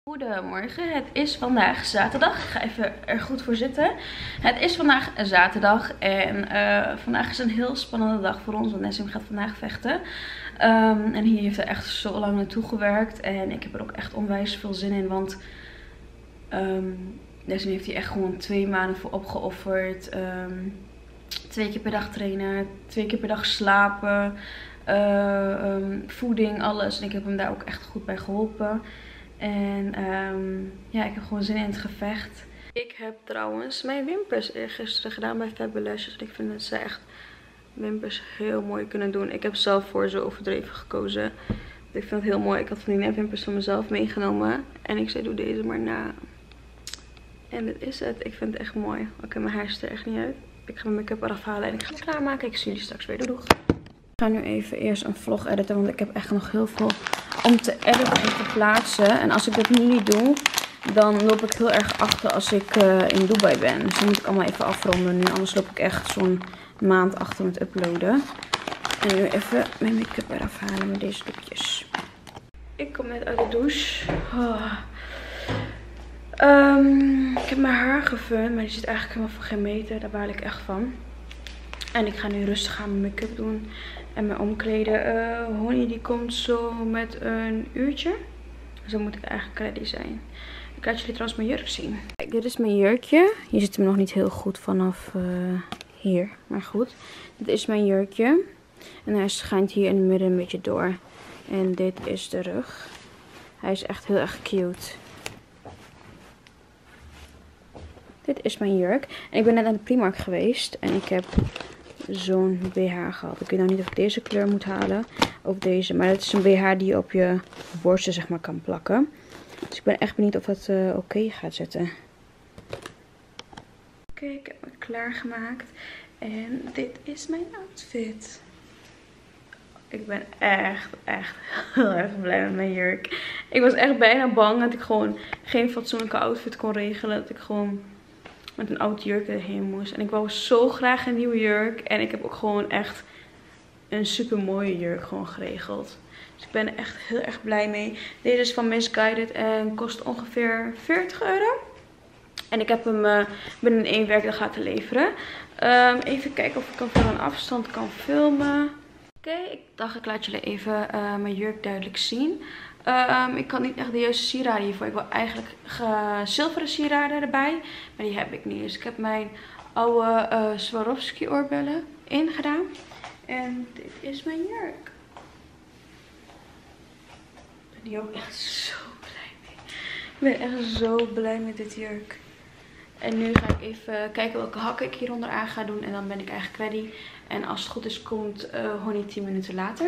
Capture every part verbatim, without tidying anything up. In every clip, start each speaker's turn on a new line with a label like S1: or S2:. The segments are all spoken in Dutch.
S1: Goedemorgen, het is vandaag zaterdag. Ik ga even er goed voor zitten. Het is vandaag zaterdag en uh, vandaag is een heel spannende dag voor ons, want Nessim gaat vandaag vechten. Um, en hier heeft hij echt zo lang naartoe gewerkt en ik heb er ook echt onwijs veel zin in, want um, Nessim heeft hier echt gewoon twee maanden voor opgeofferd. Um, twee keer per dag trainen, twee keer per dag slapen, uh, um, voeding, alles. En ik heb hem daar ook echt goed bij geholpen. En um, ja, ik heb gewoon zin in het gevecht. Ik heb trouwens mijn wimpers gisteren gedaan bij Fabulashes. Ik vind dat ze echt wimpers heel mooi kunnen doen. Ik heb zelf voor zo overdreven gekozen. Ik vind het heel mooi. Ik had van die nepwimpers van mezelf meegenomen. En ik zei, doe deze maar na. En dit is het. Ik vind het echt mooi. Oké, okay, mijn haar ziet er echt niet uit. Ik ga mijn make-up eraf halen en ik ga het klaarmaken. Ik zie jullie straks weer. Doei doeg. Ik ga nu even eerst een vlog editen, want ik heb echt nog heel veel om te editen en te plaatsen. En als ik dat nu niet doe, dan loop ik heel erg achter als ik uh, in Dubai ben. Dus dan moet ik allemaal even afronden nu. Anders loop ik echt zo'n maand achter met uploaden. En nu even mijn make-up eraf halen met deze doekjes. Ik kom net uit de douche. Oh. Um, ik heb mijn haar gefund, maar die zit eigenlijk helemaal voor geen meter. Daar baal ik echt van. En ik ga nu rustig aan mijn make-up doen en mijn omkleden. Uh, Honey die komt zo met een uurtje. Dus dan moet ik eigenlijk ready zijn. Ik laat jullie trouwens mijn jurk zien. Kijk, dit is mijn jurkje. Je ziet hem nog niet heel goed vanaf uh, hier. Maar goed, dit is mijn jurkje. En hij schijnt hier in het midden een beetje door. En dit is de rug. Hij is echt heel erg cute. Dit is mijn jurk. En ik ben net aan de Primark geweest. En ik heb zo'n B H gehad. Ik weet nou niet of ik deze kleur moet halen. Of deze. Maar het is een B H die je op je borsten zeg maar kan plakken. Dus ik ben echt benieuwd of dat uh, oké okay gaat zitten. Oké, okay, ik heb me klaargemaakt. En dit is mijn outfit. Ik ben echt, echt heel erg blij met mijn jurk. Ik was echt bijna bang dat ik gewoon geen fatsoenlijke outfit kon regelen. Dat ik gewoon met een oud jurk erheen moest. En ik wou zo graag een nieuwe jurk. En ik heb ook gewoon echt een super mooie jurk gewoon geregeld. Dus ik ben er echt heel erg blij mee. Deze is van Missguided en kost ongeveer veertig euro. En ik heb hem uh, binnen één werkdag laten leveren. Um, even kijken of ik hem van een afstand kan filmen. Oké, okay, ik dacht ik laat jullie even uh, mijn jurk duidelijk zien. Uh, um, ik had niet echt de juiste sieraden hiervoor. Ik wil eigenlijk zilveren sieraden erbij. Maar die heb ik niet. Dus ik heb mijn oude uh, Swarovski oorbellen ingedaan. En dit is mijn jurk. Ik ben hier ook echt zo blij mee. Ik ben echt zo blij met dit jurk. En nu ga ik even kijken welke hakken ik hieronder aan ga doen. En dan ben ik eigenlijk ready. En als het goed is komt uh, Honey tien minuten later.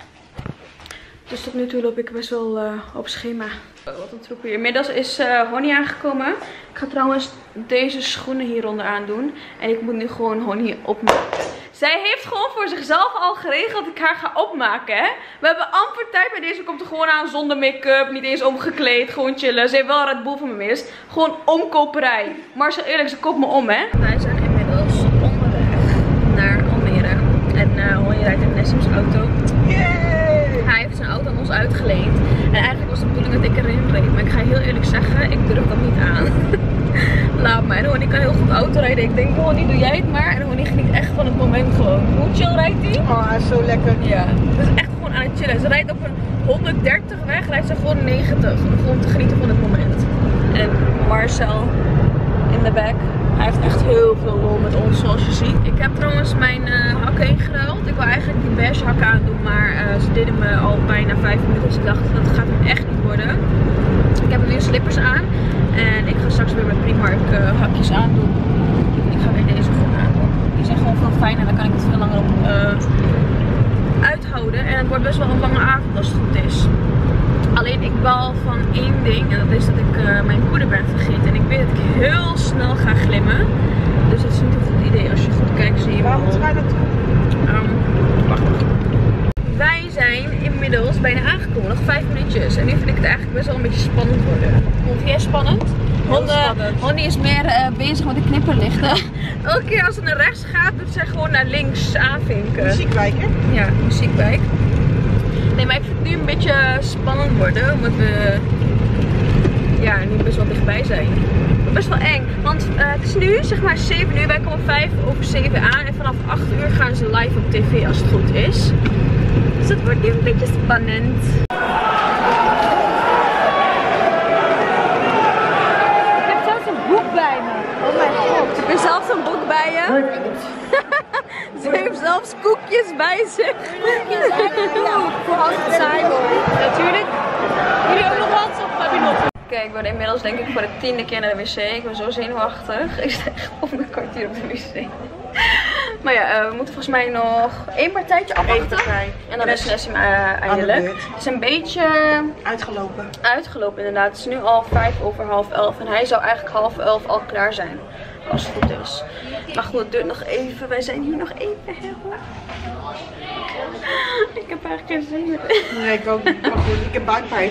S1: Dus tot nu toe loop ik best wel uh, op schema. Oh, wat een troep hier. Inmiddels is uh, Honey aangekomen. Ik ga trouwens deze schoenen hieronder aandoen. En ik moet nu gewoon Honey opmaken. Zij heeft gewoon voor zichzelf al geregeld dat ik haar ga opmaken. Hè? We hebben amper tijd bij deze. Komt er gewoon aan zonder make-up. Niet eens omgekleed. Gewoon chillen. Ze heeft wel Red Bull van me mis. Gewoon omkoperij. Maar zo eerlijk, ze koopt me om hè. Wij zijn inmiddels onderweg naar Almere. En uh, Honey rijdt in Nessim's auto. Hij heeft zijn auto aan ons uitgeleend. En eigenlijk was de bedoeling dat ik erin reed. Maar ik ga heel eerlijk zeggen, ik durf dat niet aan. Laat maar. En Honey kan heel goed auto rijden. Ik denk, Honey, doe jij het maar. En Honey geniet echt van het moment gewoon. Hoe chill rijdt hij?
S2: Oh, hij is zo lekker.
S1: Ja. Het is echt gewoon aan het chillen. Ze rijdt op een honderddertig weg. Rijdt ze gewoon negentig. Om gewoon te genieten van het moment. En Marcel in de back. Hij heeft echt heel veel lol met ons, zoals je ziet. Ik heb trouwens mijn uh, hakken ingeruild. Ik wil eigenlijk die beige hakken aandoen, maar uh, ze deden me al bijna vijf minuten. Dus ik dacht, dat gaat hem echt niet worden. Ik heb nu slippers aan. En ik ga straks weer mijn Primark uh, hakjes aandoen. Ik ga weer deze gewoon aandoen. Die zijn gewoon veel fijner. Dan kan ik het veel langer op uh, uithouden. En het wordt best wel een lange avond als het goed is. Alleen ik baal van één ding. En dat is dat ik uh, mijn poeder ben vergeten. En ik weet dat ik heel snel ga glimmen. Dus dat is niet een goed idee. Als je goed kijkt zie je wel.
S2: Waar moeten wij naartoe?
S1: Um, wacht even. Wij zijn inmiddels bijna aangekomen. Nog vijf minuutjes. En nu vind ik het eigenlijk best wel een beetje spannend worden. Vond jij spannend? Honey is meer uh, bezig met de knipperlichten. Elke keer als ze naar rechts gaat, doet zij gewoon naar links aanvinken.
S2: Muziekwijk hè?
S1: Ja, muziekwijk. Nee, maar ik vind het nu een beetje spannend worden. Omdat we moet best wel dichtbij zijn. Best wel eng, want uh, het is nu zeg maar zeven uur, wij komen vijf over zeven aan en vanaf acht uur gaan ze live op tv als het goed is. Dus dat wordt nu een beetje spannend. Ik heb zelfs een boek bij me. Oh mijn god. Heb je zelfs een boek bij je? Ze heeft zelfs koekjes bij zich.
S2: Ja, voor als het saai wordt.
S1: Natuurlijk.
S2: Jullie ook nog wat of heb je nog?
S1: Kijk, ik ben inmiddels denk ik voor de tiende keer naar de wc. Ik ben zo zenuwachtig. Ik sta echt op een kwartier op de wc. Maar ja, uh, we moeten volgens mij nog één partijtje afwachten. En dan is Nessim uh, eindelijk. Het is een beetje
S2: Uitgelopen.
S1: uitgelopen inderdaad. Het is nu al vijf over half elf. En hij zou eigenlijk half elf al klaar zijn. Als het goed is. Maar goed, het duurt nog even. Wij zijn hier nog even heel. Ik heb eigenlijk geen zin meer.
S2: Nee, ik ook niet. Maar goed, ik heb buikpijn.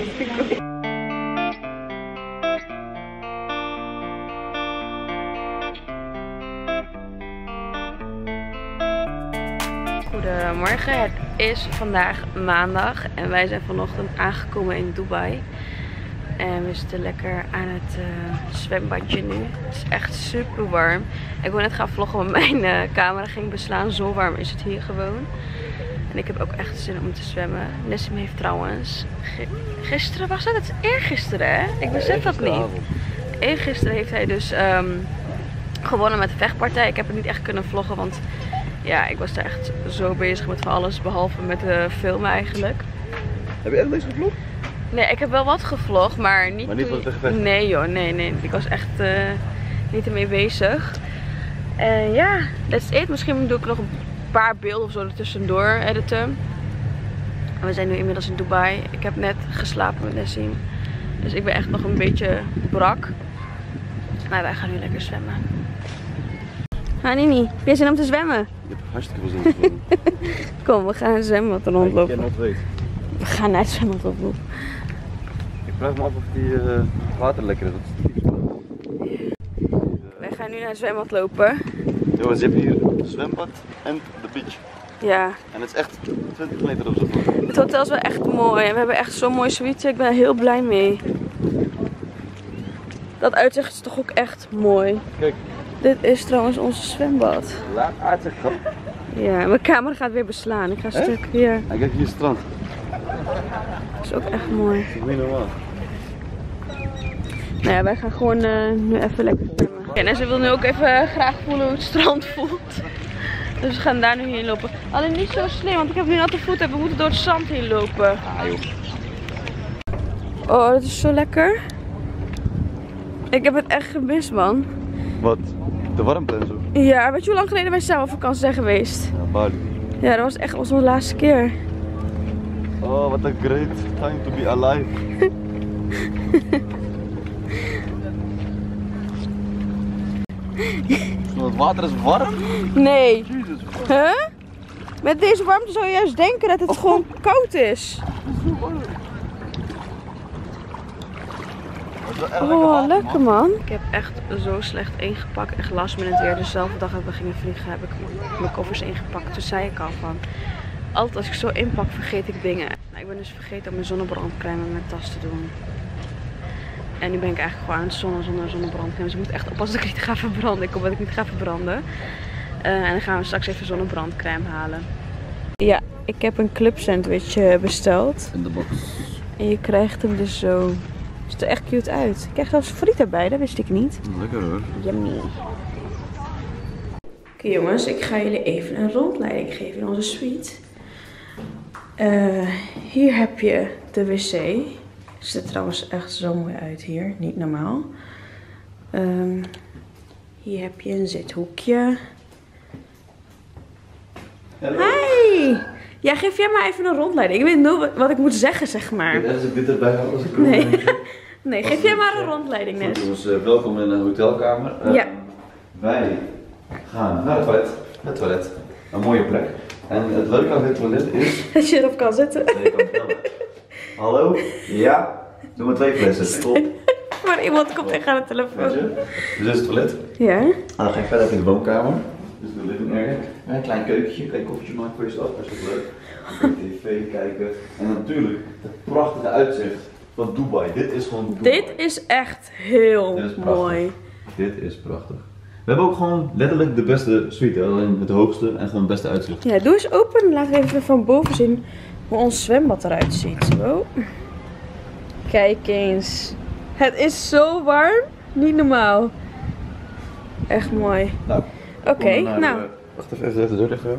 S1: Goedemorgen, het is vandaag maandag en wij zijn vanochtend aangekomen in Dubai. En we zitten lekker aan het uh, zwembadje nu. Het is echt super warm. Ik wil net gaan vloggen, want mijn uh, camera ging beslaan. Zo warm is het hier gewoon. En ik heb ook echt zin om te zwemmen. Nessim heeft trouwens, gisteren was het? Het is eergisteren hè? Ik besef dat niet. Eergisteren heeft hij dus um, gewonnen met de vechtpartij. Ik heb het niet echt kunnen vloggen, want ja, ik was daar echt zo bezig met van alles, behalve met de filmen eigenlijk.
S3: Heb je echt deze gevlogd?
S1: Nee, ik heb wel wat gevlogd, maar niet...
S3: Maar niet van het gevecht?
S1: Nee joh, nee, nee. Ik was echt uh, niet ermee bezig. En ja, that's it. Misschien doe ik nog een paar beelden of zo er tussendoor editen. We zijn nu inmiddels in Dubai. Ik heb net geslapen met Nessim. Dus ik ben echt nog een beetje brak. Maar wij gaan nu lekker zwemmen. Ha Nini, heb je zin om te zwemmen?
S3: Ik heb hartstikke veel zin om te zwemmen.
S1: Kom, we gaan een zwembad rondlopen.
S3: Ik ken het weet.
S1: We gaan naar het zwembad op.
S3: Ik vraag me af of die uh, water lekker is. Dat is
S1: Wij gaan nu naar het zwembad lopen.
S3: Jongens, je hebt hier het zwembad en de beach.
S1: Ja.
S3: En het is echt twintig meter of zo.
S1: Het hotel is wel echt mooi. We hebben echt zo'n mooi suite. Ik ben er heel blij mee. Dat uitzicht is toch ook echt mooi.
S3: Kijk.
S1: Dit is trouwens onze zwembad.
S3: Laat uitzicht.
S1: Ja, mijn camera gaat weer beslaan. Ik ga een
S3: Echt?
S1: stuk hier.
S3: En kijk hier het strand.
S1: Dat is ook echt mooi.
S3: Dat is niet normaal.
S1: Nou ja, wij gaan gewoon uh, nu even lekker zwemmen. Ja, en ze wil nu ook even graag voelen hoe het strand voelt. Dus we gaan daar nu heen lopen. Alleen niet zo slim, want ik heb nu natte voeten en we moeten door het zand heen lopen.
S3: Ah joh.
S1: Oh, dat is zo lekker. Ik heb het echt gemist, man.
S3: Wat? De warmte en zo?
S1: Ja, weet je hoe lang geleden wij samen op vakantie zijn geweest?
S3: Ja, Bali.
S1: Ja, dat was echt onze laatste keer.
S3: Oh, wat een great time to be alive. Het water is warm?
S1: Nee.
S3: Jezus.
S1: Huh? Met deze warmte zou je juist denken dat het oh. gewoon koud is. Oh, lekker man. Ik heb echt zo slecht ingepakt. Echt last minute weer. Dezelfde dag dat we gingen vliegen heb ik mijn koffers ingepakt. Toen zei ik al van, altijd als ik zo inpak vergeet ik dingen. Nou, ik ben dus vergeten om mijn zonnebrandcrème in mijn tas te doen. En nu ben ik eigenlijk gewoon aan het zonnen zonder zonnebrandcrème. Dus ik moet echt oppassen dat ik niet ga verbranden. Ik hoop dat ik niet ga verbranden. Uh, en dan gaan we straks even zonnebrandcrème halen. Ja, ik heb een club sandwich besteld.
S3: In de box.
S1: En je krijgt hem dus zo. Ziet er echt cute uit. Ik krijg zelfs friet erbij, dat wist ik niet.
S3: Lekker hoor.
S1: Yummy. Oké okay, jongens, ik ga jullie even een rondleiding geven in onze suite. Uh, hier heb je de wc. Het ziet er trouwens echt zo mooi uit hier. Niet normaal. Um, hier heb je een zithoekje.
S3: Hallo.
S1: Hi! Ja, geef jij maar even een rondleiding. Ik weet niet wat ik moet zeggen, zeg maar.
S3: Ja, als ik dit erbij had, als ik
S1: Nee, nee geef jij maar een rondleiding, Nes.
S3: Goed jongens, uh, welkom in de hotelkamer. Uh,
S1: ja.
S3: Wij gaan naar het toilet. Het toilet. Een mooie plek. En het leuke aan dit toilet is...
S1: dat je erop kan zitten.
S3: Nee, je kan vertellen. Hallo? Ja? Doe maar twee flessen. Stop.
S1: Maar iemand komt echt aan de telefoon.
S3: Weet je? Dus dit is het toilet.
S1: Ja.
S3: En dan ga je verder in de woonkamer. Dus de living area. Een klein keukentje. Kan je koffietje maken voor jezelf. Dat is ook leuk. Dan kun je tv kijken. En natuurlijk het prachtige uitzicht van Dubai. Dit is gewoon Dubai.
S1: Dit is echt heel
S3: Dit is
S1: mooi.
S3: Dit is prachtig. We hebben ook gewoon letterlijk de beste suite, alleen het hoogste en gewoon het beste uitzicht.
S1: Ja, doe eens open. Laten we even van boven zien hoe ons zwembad eruit ziet. Wow. Kijk eens. Het is zo warm. Niet normaal. Echt mooi.
S3: Nou,
S1: Oké, okay, nou.
S3: Uh, wacht even, even de deur dicht.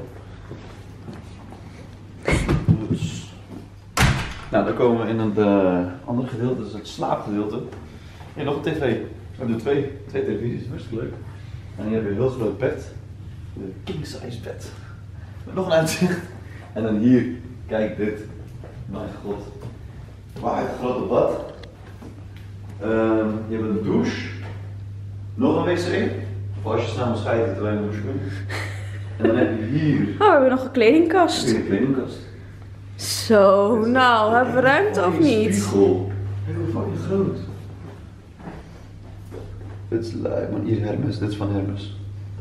S3: Dus. Nou, dan komen we in het uh, andere gedeelte, dat is het slaapgedeelte. Hier nog een tv. We hebben twee, twee televisies, hartstikke leuk. En hier heb je een heel groot bed. Een king size bed. Met nog een uitzicht. En dan hier, kijk dit. Mijn god. Waar een grote bad. Uh, je hebt een douche. Nog een wc. Of als je snel moet scheiden terwijl je een douche kunt. En dan heb je hier.
S1: Oh, we hebben nog een kledingkast.
S3: Hier een kledingkast.
S1: Zo, nou, hebben we ruimte of niet?
S3: Spiegel. Kijk hoe fucking groot. Dit is lijp, man. Hier Hermes, dit is van Hermes.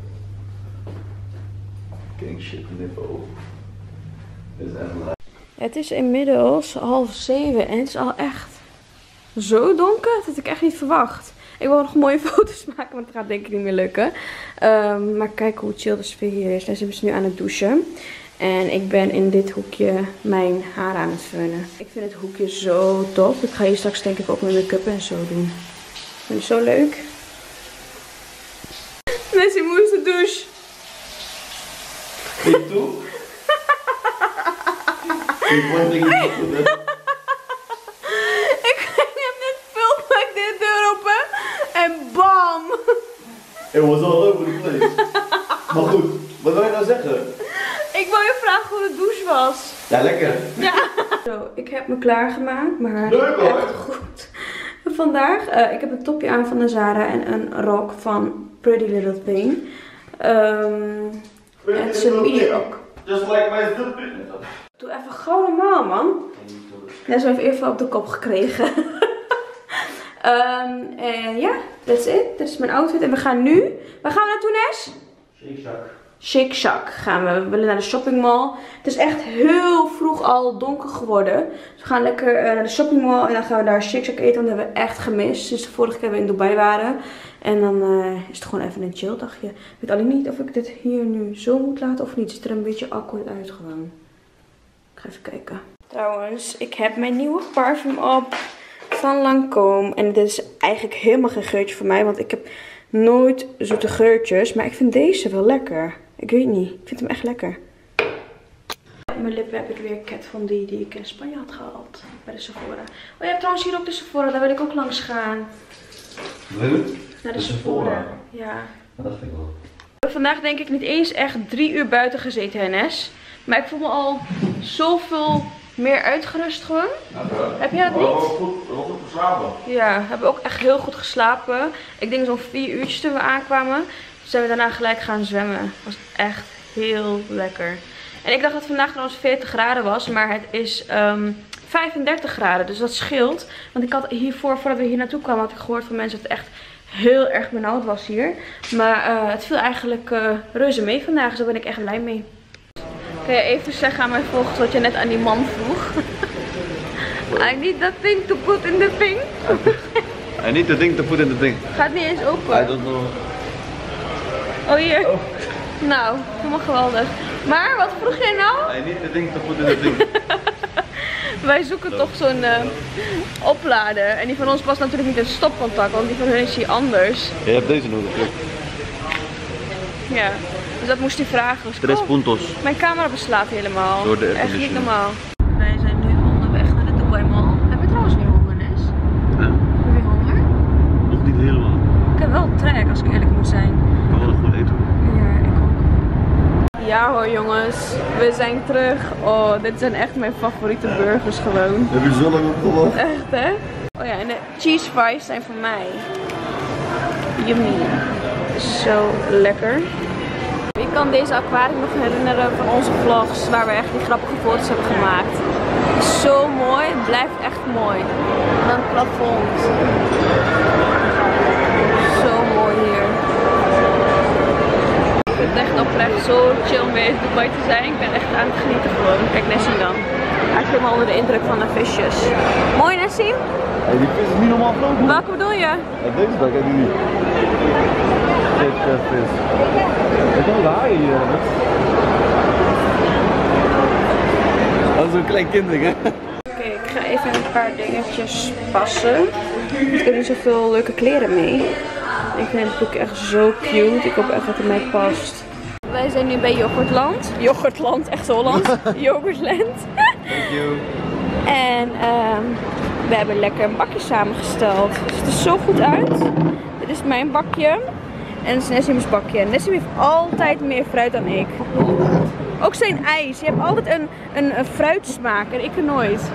S3: King shit niveau. Dit is echt lijp.
S1: Het is inmiddels half zeven en het is al echt zo donker. Dat had ik echt niet verwacht. Ik wil nog mooie foto's maken, want het gaat denk ik niet meer lukken. Um, maar kijk hoe chill de sfeer hier is. Daar zijn ze nu aan het douchen. En ik ben in dit hoekje mijn haar aan het föhnen. Ik vind het hoekje zo tof. Ik ga hier straks denk ik ook mijn make-up en zo doen. Ik vind het zo leuk. Nessie moest de douche.
S3: Ik toe? Ik word niet goed, hè?
S1: Ik ging hem net filmen, ik deed de deur open en bam!
S3: It was all over the place. Maar goed, wat wil je nou zeggen?
S1: Ik wil je vragen hoe de douche was.
S3: Ja, lekker.
S1: Ja. Zo, ik heb me klaargemaakt, maar
S3: leuk hoor.
S1: echt goed. Vandaag, uh, ik heb een topje aan van de Zara en een rok van Pretty Little Thing. Um, en het is een mini rok.
S3: Just like my stupid.
S1: Doe even gauw normaal, man. Net zo even even op de kop gekregen. um, en ja, that's it. Dit is mijn outfit. En we gaan nu... Waar gaan we naartoe, Nes?
S3: Shake Shack.
S1: Shake Shack gaan we. We willen naar de shoppingmall. Het is echt heel vroeg al donker geworden. Dus we gaan lekker uh, naar de shoppingmall. En dan gaan we daar Shake Shack eten. Want dat hebben we echt gemist. Sinds de vorige keer we in Dubai waren. En dan uh, is het gewoon even een chill dagje. Ik weet alleen niet of ik dit hier nu zo moet laten of niet. Het ziet er een beetje awkward uit gewoon. Ik ga even kijken. Trouwens, ik heb mijn nieuwe parfum op van Lancôme. En dit is eigenlijk helemaal geen geurtje voor mij. Want ik heb nooit zoete geurtjes. Maar ik vind deze wel lekker. Ik weet niet. Ik vind hem echt lekker. Op mijn lippen heb ik weer Kat Von D die ik in Spanje had gehaald. Bij de Sephora. Oh, je hebt trouwens hier ook de Sephora. Daar wil ik ook langs gaan.
S3: Leuk.
S1: Naar de,
S3: de
S1: Sephora.
S3: Sephora.
S1: Ja.
S3: Dat dacht ik wel.
S1: We hebben vandaag denk ik niet eens echt drie uur buiten gezeten, Hennes. Maar ik voel me al zoveel meer uitgerust gewoon.
S3: Nou, uh,
S1: Heb jij dat niet?
S3: Oh, goed, goed geslapen.
S1: Ja, we hebben ook echt heel goed geslapen. Ik denk zo'n vier uurtjes toen we aankwamen. Toen zijn we daarna gelijk gaan zwemmen. Het was echt heel lekker. En ik dacht dat vandaag trouwens veertig graden was. Maar het is um, vijfendertig graden. Dus dat scheelt. Want ik had hiervoor, voordat we hier naartoe kwamen, had ik gehoord van mensen dat het echt heel erg benauwd was hier. Maar uh, het viel eigenlijk uh, reuze mee vandaag. Dus daar ben ik echt blij mee. Kun je even zeggen aan mijn volgers wat je net aan die man vroeg? I need that thing to put in the thing.
S3: I need the thing to put in the thing.
S1: Gaat niet eens open.
S3: I don't know.
S1: Oh, hier.
S3: Oh.
S1: Nou, helemaal geweldig. Maar, wat vroeg jij nou?
S3: I need the thing to put in the thing.
S1: Wij zoeken toch zo'n uh, oplader. En die van ons past natuurlijk niet in stopcontact, want die van hun is hier anders.
S3: Je hebt deze nodig, ja.
S1: Ja, dus dat moest hij vragen. Dus
S3: Tres
S1: kom.
S3: puntos.
S1: Mijn camera beslaat helemaal.
S3: Door de
S1: Echt niet
S3: airconditioner.
S1: normaal. Wij zijn nu onderweg naar de Dubai Mall. Heb je trouwens weer honger, Nes?
S3: Ja.
S1: Heb je honger?
S3: Nog niet helemaal.
S1: Ik heb wel trek, als ik eerlijk moet zijn.
S3: Ik kan wel een goed eten.
S1: Ja, ik ook. Ja hoor jongens, we zijn terug. Oh, dit zijn echt mijn favoriete burgers gewoon.
S3: Heb je zo lang op gewacht?
S1: Echt hè? Oh ja, en de cheese fries zijn van mij. Yummy. Zo lekker. Ik kan deze aquarium nog herinneren van onze vlogs waar we echt die grappige foto's hebben gemaakt. Het is zo mooi, het blijft echt mooi. En dan het plafond. Zo mooi hier. Ik vind het echt oprecht zo chill om weer in Dubai te zijn. Ik ben echt aan het genieten gewoon. Kijk Nessie dan. Hij is helemaal onder de indruk van de visjes. Mooi, Nessim?
S3: Hey, die vis is niet normaal groot, man.
S1: Welke bedoel je?
S3: Ja, deze bek, kijk die niet. Kijk, uh, vis. Ik kan ook haaien hier. Hè? Dat is een klein kindering, hè?
S1: Oké, okay, ik ga even een paar dingetjes passen. Ik heb niet zoveel leuke kleren mee. Ik vind het boek echt zo cute. Ik hoop echt dat het mij past. Wij zijn nu bij Yoghurtland. Yoghurtland, echt Hollands. Yoghurtland.
S3: Thank you.
S1: En um, we hebben lekker een bakje samengesteld. Het ziet er zo goed uit. Dit is mijn bakje. En dit is Nessim's bakje. Nessim heeft altijd meer fruit dan ik. Ook zijn ijs. Je hebt altijd een, een, een fruitsmaak en ik er nooit.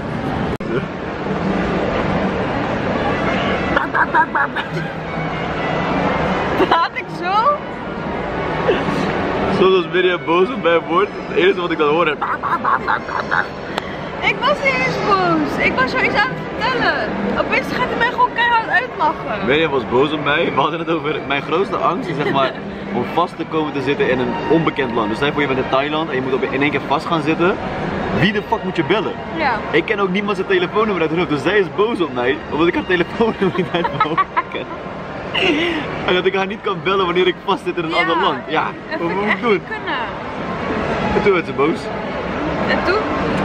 S1: Praat ik zo?
S3: Soms als Mirjam boos op mij wordt, het enige wat ik dan hoor is...
S1: Ik was niet eens boos. Ik was zoiets aan het vertellen. Opeens gaat hij mij gewoon keihard uitlachen.
S3: Mirjam was boos op mij. We hadden het over mijn grootste angst is zeg maar om vast te komen te zitten in een onbekend land. Dus stel je voor je bent in Thailand en je moet op in één keer vast gaan zitten. Wie de fuck moet je bellen?
S1: Ja.
S3: Ik ken ook niemand zijn telefoonnummer uit de hoofd, dus zij is boos op mij omdat ik haar telefoonnummer niet uit mijn hoofd ken. En dat ik haar niet kan bellen wanneer ik vast zit in een
S1: Ja,
S3: ander land. Ja,
S1: dat
S3: wat
S1: vind
S3: moet
S1: ik
S3: ik doen?
S1: echt kunnen.
S3: En toen werd ze boos.
S1: En toen?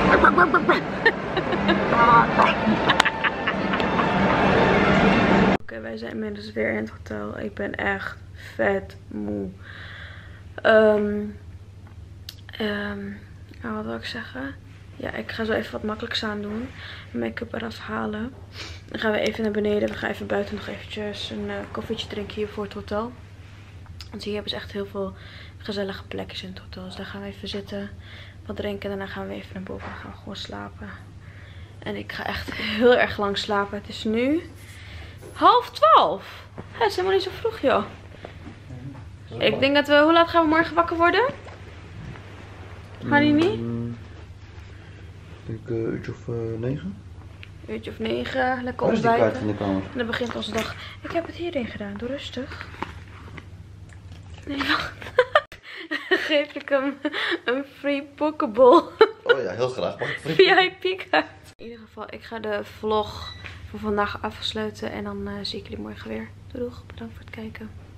S1: Oké, okay, wij zijn inmiddels weer in het hotel. Ik ben echt vet moe. Um, um, nou, wat wil ik zeggen? Ja, ik ga zo even wat makkelijks aan doen. Make-up eraf halen. Dan gaan we even naar beneden. We gaan even buiten nog eventjes een uh, koffietje drinken hier voor het hotel. Want hier hebben ze echt heel veel gezellige plekjes in het hotel. Dus daar gaan we even zitten, wat drinken en daarna gaan we even naar boven en gaan we gewoon slapen. En ik ga echt heel erg lang slapen. Het is nu half twaalf. Het is helemaal niet zo vroeg, joh. Ik denk dat we, hoe laat gaan we morgen wakker worden? Gaan die niet?
S3: Ik denk een uurtje of uh, negen.
S1: Een uurtje of negen, lekker
S3: Waar is die kaart
S1: ontbijten.
S3: in de kamer?
S1: En dan begint onze dag. Ik heb het hierin gedaan, doe rustig. Nee, wacht. Geef ik hem een free pokeball.
S3: Oh ja, heel graag.
S1: V I P-kaart. In ieder geval, ik ga de vlog voor vandaag afsluiten. En dan uh, zie ik jullie morgen weer. Doei, doeg. Bedankt voor het kijken.